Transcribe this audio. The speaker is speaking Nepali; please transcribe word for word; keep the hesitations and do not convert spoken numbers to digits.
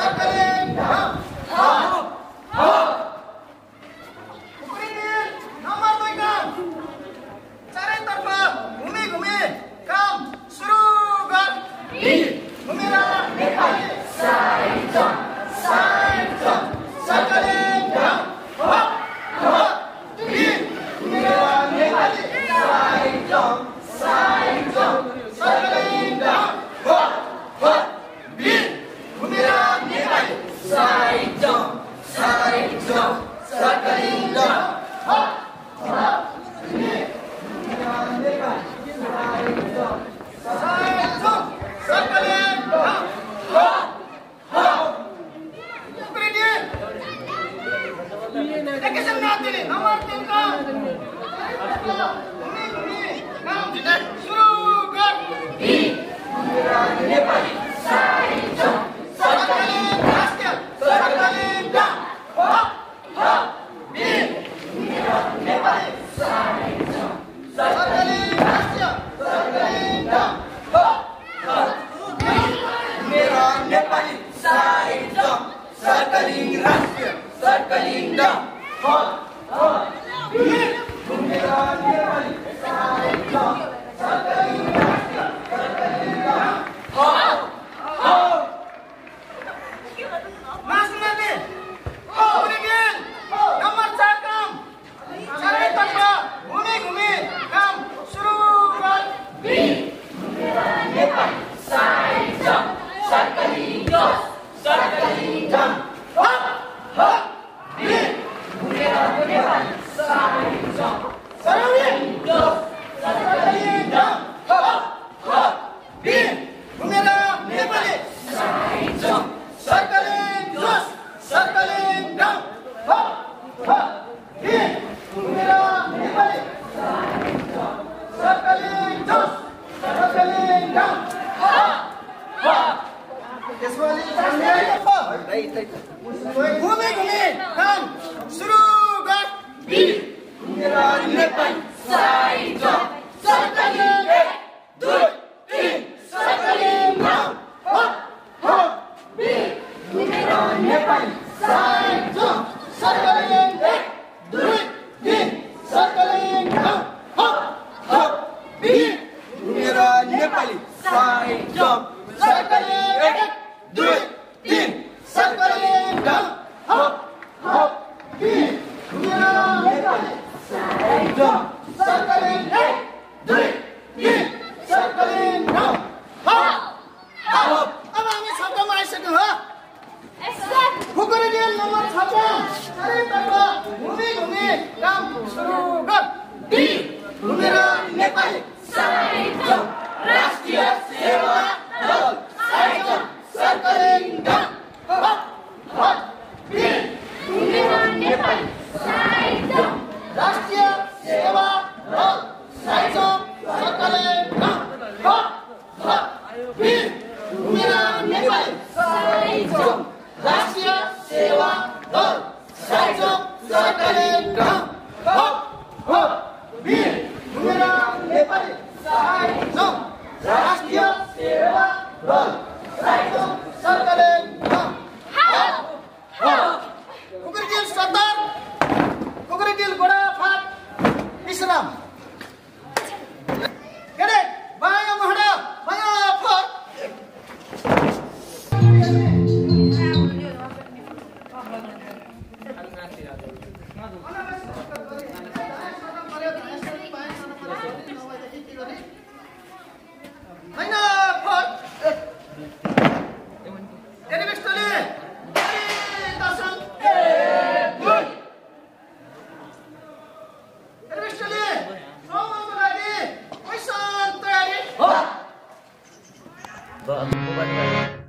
सर्कलिङ डाउन खुकुरी गिल नम्बर दुई काम चारैतर्फ घुमी घुमी काम सुरु गर घुमेर Nepali side jump side jump circling down hop hop घुमेर Nepali side jump side jump circling down hop hop घुमेर Nepali side jump side jump circling down hop hop घुमे घुमे काम सुरु गर घुमेर नेपाली साइड जम्प सर्कलिङ एक दुई तीन सर्कलिङ डाउन हप हप घुमेर नेपाली साइड जम्प सर्कलिङ एक दुई तीन सर्कलिङ डाउन हप हप घुमेर नेपाली साइड जम्प सर्कलिङ एक दुई तीन सर्कलिङ डाउन हप हप घुमेर नेपाली साइड जम्प सर्कलिङ एक दुई तीन सर्कलिङ डाउन हप हप अब हामी शब्दमा आइसक्यौँ हो खुकुरी गिल नम्बर छ चारैतर्फ घुमी घुमी काम सुरु गर घुमेर नेपाली साइड जम्प राष्ट्रिय सेवा दल side jump circling down hop hop घुमेर नेपाली साइड जम्प राष्ट्रिय सेवा दल side jump circling down hop hop घुमेर नेपाली साइड जम्प राष्ट्रिय सेवा दल side jump circling down hop hop घुमेर नेपाली साइड जम्प राष्ट्रिय सेवा दल side jump circling down hop hop खुकुरी गिल सत्तर खुकुरी गिल घोडा फाट विश्राम cadet बायाँ मोहडा बायाँ फट Vâng, cô Vân ơi.